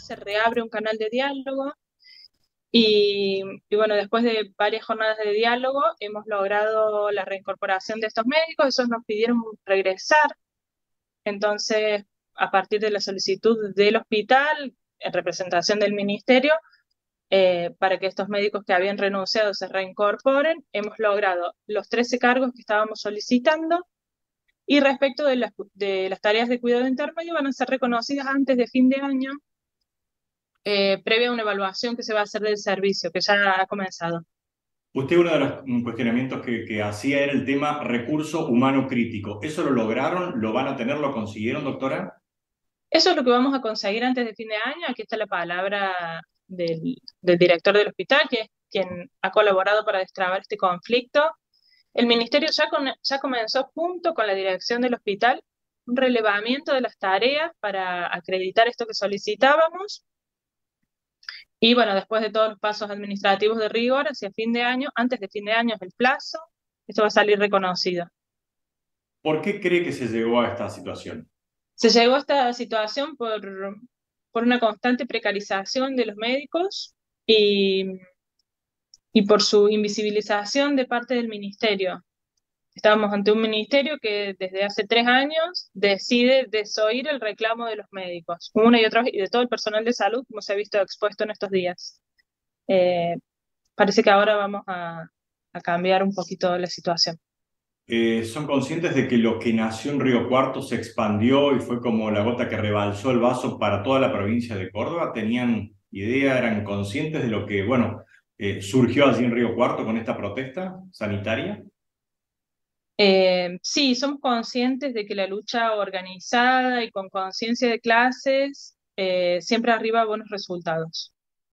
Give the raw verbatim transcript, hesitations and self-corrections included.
se reabre un canal de diálogo y, y bueno, después de varias jornadas de diálogo hemos logrado la reincorporación de estos médicos. Esos nos pidieron regresar. Entonces, a partir de la solicitud del hospital, en representación del ministerio, eh, para que estos médicos que habían renunciado se reincorporen, hemos logrado los trece cargos que estábamos solicitando. Y respecto de las, de las tareas de cuidado intermedio, van a ser reconocidas antes de fin de año, eh, previa a una evaluación que se va a hacer del servicio, que ya ha comenzado. Usted uno de los mm, cuestionamientos que, que hacía era el tema recurso humano crítico. ¿Eso lo lograron? ¿Lo van a tener? ¿Lo consiguieron, doctora? Eso es lo que vamos a conseguir antes de fin de año. Aquí está la palabra del, del director del hospital, que es quien ha colaborado para destrabar este conflicto. El ministerio ya, con- ya comenzó junto con la dirección del hospital un relevamiento de las tareas para acreditar esto que solicitábamos. Y bueno, después de todos los pasos administrativos de rigor, hacia fin de año, antes de fin de año es el plazo, esto va a salir reconocido. ¿Por qué cree que se llegó a esta situación? Se llegó a esta situación por, por una constante precarización de los médicos y, y por su invisibilización de parte del ministerio. Estábamos ante un ministerio que desde hace tres años decide desoír el reclamo de los médicos, una y otra vez, y de todo el personal de salud, como se ha visto expuesto en estos días. Eh, Parece que ahora vamos a, a cambiar un poquito la situación. Eh, ¿son conscientes de que lo que nació en Río Cuarto se expandió y fue como la gota que rebalsó el vaso para toda la provincia de Córdoba? ¿Tenían idea, eran conscientes de lo que, bueno, eh, surgió allí en Río Cuarto con esta protesta sanitaria? Eh, sí, somos conscientes de que la lucha organizada y con conciencia de clases eh, siempre arriba buenos resultados.